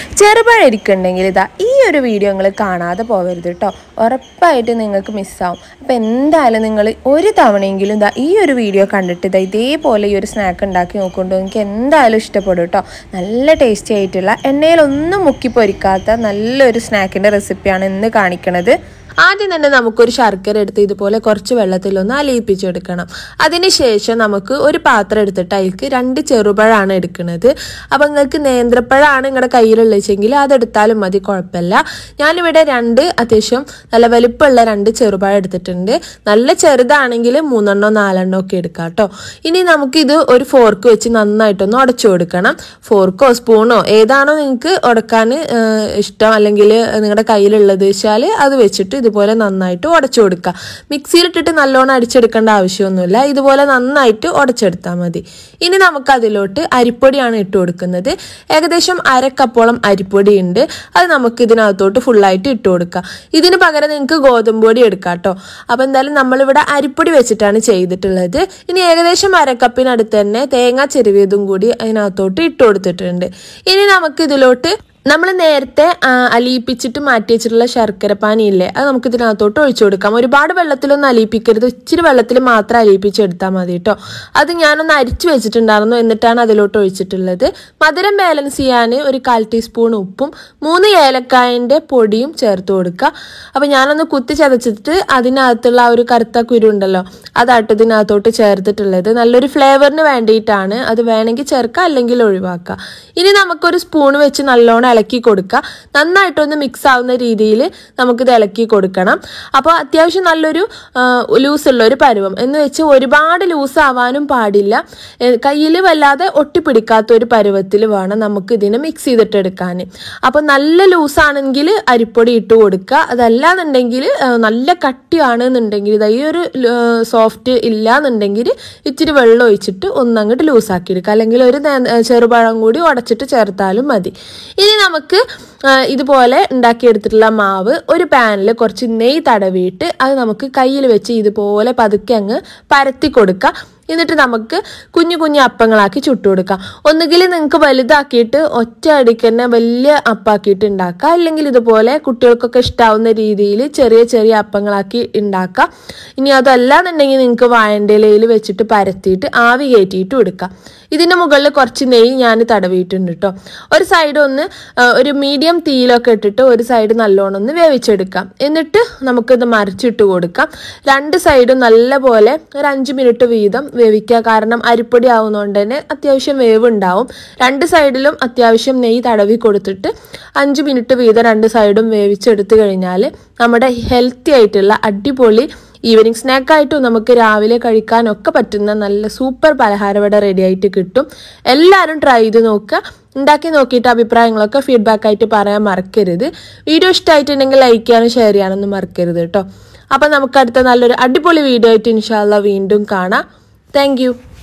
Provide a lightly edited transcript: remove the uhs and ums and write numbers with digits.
ചെറുപഴം ഇരിക്കുന്നുണ്ടെങ്കിൽ ഇതാ ഈ ഒരു വീഡിയോ നിങ്ങൾ കാണാതെ പോകരുത് കേട്ടോ. ഉറപ്പായിട്ട് നിങ്ങൾക്ക് മിസ്സാവും. അപ്പോൾ എന്തായാലും നിങ്ങൾ ഒരു തവണയെങ്കിലും ഇതാ ഈ ഒരു വീഡിയോ കണ്ടിട്ട് ഇതാ ഇതേപോലെ ഈ ഒരു സ്നാക്ക് ഉണ്ടാക്കി നോക്കുന്നുണ്ടോ, എനിക്ക് എന്തായാലും ഇഷ്ടപ്പെടും കേട്ടോ. നല്ല ടേസ്റ്റി ആയിട്ടുള്ള എണ്ണയിലൊന്നും മുക്കി പൊരിക്കാത്ത നല്ലൊരു സ്നാക്കിൻ്റെ റെസിപ്പിയാണ് ഇന്ന് കാണിക്കണത്. ആദ്യം തന്നെ നമുക്കൊരു ശർക്കര എടുത്ത് ഇതുപോലെ കുറച്ച് വെള്ളത്തിലൊന്ന് അലിയിപ്പിച്ചെടുക്കണം. അതിനുശേഷം നമുക്ക് ഒരു പാത്രം എടുത്തിട്ട് അതിലേക്ക് 2 ചെറുപഴമാണ് എടുക്കുന്നത്. അപ്പം നിങ്ങൾക്ക് നേന്ത്രപ്പഴമാണ് നിങ്ങളുടെ കയ്യിലുള്ളതെങ്കിൽ അതെടുത്താലും മതി, കുഴപ്പമില്ല. ഞാനിവിടെ 2 അത്യാവശ്യം നല്ല വലിപ്പമുള്ള 2 ചെറുപഴം എടുത്തിട്ടുണ്ട്. നല്ല ചെറുതാണെങ്കിൽ 3 4 ഒക്കെ എടുക്കാം കേട്ടോ. ഇനി നമുക്കിത് ഒരു ഫോർക്ക് വെച്ച് നന്നായിട്ടൊന്ന് ഉടച്ചു കൊടുക്കണം. ഫോർക്കോ സ്പൂണോ ഏതാണോ നിങ്ങൾക്ക് ഉടക്കാൻ ഇഷ്ടം അല്ലെങ്കിൽ നിങ്ങളുടെ കയ്യിലുള്ളത് വെച്ചാൽ അത് വെച്ചിട്ട് ഇതുപോലെ നന്നായിട്ട് ഉടച്ചു കൊടുക്കുക. മിക്സിയിലിട്ടിട്ട് നല്ലോണം അടിച്ചെടുക്കേണ്ട ആവശ്യമൊന്നുമില്ല, ഇതുപോലെ നന്നായിട്ട് ഉടച്ചെടുത്താൽ മതി. ഇനി നമുക്ക് അതിലോട്ട് അരിപ്പൊടിയാണ് ഇട്ട് കൊടുക്കുന്നത്. ഏകദേശം 1/2 കപ്പോളം അരിപ്പൊടി ഉണ്ട്. അത് നമുക്ക് ഇതിനകത്തോട്ട് ഫുള്ളായിട്ട് ഇട്ട് കൊടുക്കാം. ഇതിന് പകരം നിങ്ങൾക്ക് ഗോതമ്പ് പൊടി എടുക്കാം കേട്ടോ. അപ്പോൾ എന്തായാലും നമ്മളിവിടെ അരിപ്പൊടി വെച്ചിട്ടാണ് ചെയ്തിട്ടുള്ളത്. ഇനി ഏകദേശം 1/2 കപ്പിനടുത്ത് തന്നെ തേങ്ങ ചെരുവിയതും കൂടി അതിനകത്തോട്ട് ഇട്ട് കൊടുത്തിട്ടുണ്ട്. ഇനി നമുക്ക് ഇതിലോട്ട് നമ്മൾ നേരത്തെ അലിയിപ്പിച്ചിട്ട് മാറ്റി വെച്ചിട്ടുള്ള ശർക്കര പാനിയില്ലേ, അത് നമുക്ക് ഇതിനകത്തോട്ട് ഒഴിച്ചു കൊടുക്കാം. ഒരുപാട് വെള്ളത്തിലൊന്നും അലിയിപ്പിക്കരുത്, ഇച്ചിരി വെള്ളത്തിൽ മാത്രം അലിയിപ്പിച്ചെടുത്താൽ മതി കേട്ടോ. അത് ഞാനൊന്ന് അരിച്ചു വെച്ചിട്ടുണ്ടായിരുന്നു, എന്നിട്ടാണ് അതിലോട്ട് ഒഴിച്ചിട്ടുള്ളത്. മധുരം ബാലൻസ് ചെയ്യാൻ ഒരു 1/4 ടീസ്പൂൺ ഉപ്പും 3 ഏലക്കായൻ്റെ പൊടിയും ചേർത്ത് കൊടുക്കുക. അപ്പോൾ ഞാനൊന്ന് കുത്തി ചതച്ചിട്ട് അതിനകത്തുള്ള ആ ഒരു കറുത്ത കുരു ഉണ്ടല്ലോ, അതായിട്ട് ഇതിനകത്തോട്ട് ചേർത്തിട്ടുള്ളത്. നല്ലൊരു ഫ്ലേവറിന് വേണ്ടിയിട്ടാണ്, അത് വേണമെങ്കിൽ ചേർക്കുക അല്ലെങ്കിൽ ഒഴിവാക്കുക. ഇനി നമുക്കൊരു സ്പൂൺ വെച്ച് നല്ലോണം ഇളക്കി കൊടുക്കുക. നന്നായിട്ടൊന്ന് മിക്സ് ആവുന്ന രീതിയിൽ നമുക്കിത് ഇളക്കി കൊടുക്കണം. അപ്പോൾ അത്യാവശ്യം നല്ലൊരു ലൂസുള്ള ഒരു പരുവം എന്ന് വെച്ച് ഒരുപാട് ലൂസ് ആവാനും പാടില്ല, കയ്യിൽ വല്ലാതെ ഒട്ടിപ്പിടിക്കാത്ത ഒരു പരുവത്തിൽ വേണം നമുക്ക് ഇതിനെ മിക്സ് ചെയ്തിട്ടെടുക്കാൻ. അപ്പോൾ നല്ല ലൂസാണെങ്കിൽ അരിപ്പൊടി ഇട്ട് കൊടുക്കുക. അതല്ലാന്നുണ്ടെങ്കിൽ നല്ല കട്ടിയാണെന്നുണ്ടെങ്കിൽ ഈ ഒരു സോഫ്റ്റ് ഇല്ലാന്നുണ്ടെങ്കിൽ ഇച്ചിരി വെള്ളം ഒഴിച്ചിട്ട് ഒന്നങ്ങോട്ട് ലൂസാക്കി എടുക്കുക, അല്ലെങ്കിൽ ഒരു ചെറുപഴം കൂടി ഉടച്ചിട്ട് ചേർത്താലും മതി. ഇനി നമുക്ക് ഇതുപോലെ ഉണ്ടാക്കിയെടുത്തിട്ടുള്ള മാവ് ഒരു പാനിൽ കുറച്ച് നെയ്യ് തടവിയിട്ട് അത് നമുക്ക് കയ്യിൽ വെച്ച് ഇതുപോലെ പതുക്കെ അങ്ങ് പരത്തി കൊടുക്കുക. എന്നിട്ട് നമുക്ക് കുഞ്ഞു കുഞ്ഞു അപ്പങ്ങളാക്കി ചുട്ടു കൊടുക്കാം. ഒന്നുകിൽ നിങ്ങൾക്ക് വലുതാക്കിയിട്ട് ഒറ്റ അടിക്ക് തന്നെ വലിയ അപ്പാക്കിയിട്ട് ഉണ്ടാക്കാം, അല്ലെങ്കിൽ ഇതുപോലെ കുട്ടികൾക്കൊക്കെ ഇഷ്ടാവുന്ന രീതിയിൽ ചെറിയ ചെറിയ അപ്പങ്ങളാക്കി ഉണ്ടാക്കാം. ഇനി അതല്ലാന്നുണ്ടെങ്കിൽ നിങ്ങൾക്ക് വാഴൻ്റെ ഇലയിൽ വെച്ചിട്ട് പരത്തിയിട്ട് ആവി കയറ്റിയിട്ട് എടുക്കാം. ഇതിൻ്റെ മുകളിൽ കുറച്ച് നെയ്യ് ഞാൻ തടവിയിട്ടുണ്ട് കേട്ടോ. ഒരു സൈഡ് ഒന്ന് ഒരു മീഡിയം തീയിലൊക്കെ ഇട്ടിട്ട് ഒരു സൈഡ് നല്ലോണം ഒന്ന് വേവിച്ചെടുക്കാം. എന്നിട്ട് നമുക്കിത് മറിച്ചിട്ട് കൊടുക്കാം. 2 സൈഡും നല്ലപോലെ ഒരു 5 മിനിറ്റ് വീതം വേവിക്കുക. കാരണം അരിപ്പൊടി ആവുന്നതുകൊണ്ട് തന്നെ അത്യാവശ്യം വേവ് ഉണ്ടാവും. 2 സൈഡിലും അത്യാവശ്യം നെയ്യ് തടവി കൊടുത്തിട്ട് 5 മിനിറ്റ് വീതം 2 സൈഡും വേവിച്ചെടുത്ത് കഴിഞ്ഞാൽ നമ്മുടെ ഹെൽത്തി ആയിട്ടുള്ള അടിപൊളി ഈവനിങ് സ്നാക്കായിട്ടും നമുക്ക് രാവിലെ കഴിക്കാനൊക്കെ പറ്റുന്ന നല്ല സൂപ്പർ പലഹാരം ഇവിടെ റെഡി ആയിട്ട് കിട്ടും. എല്ലാവരും ട്രൈ ചെയ്ത് നോക്കുക. ഉണ്ടാക്കി നോക്കിയിട്ട് അഭിപ്രായങ്ങളൊക്കെ ഫീഡ്ബാക്ക് പറയാൻ മറക്കരുത്. വീഡിയോ ഇഷ്ടമായിട്ടുണ്ടെങ്കിൽ ലൈക്ക് ചെയ്യാനും ഷെയർ ചെയ്യാനൊന്നും മറക്കരുത് കേട്ടോ. അപ്പം നമുക്ക് അടുത്ത നല്ലൊരു അടിപൊളി വീഡിയോ ആയിട്ട് ഇൻഷാ അല്ലാഹ് വീണ്ടും കാണാം. Thank U.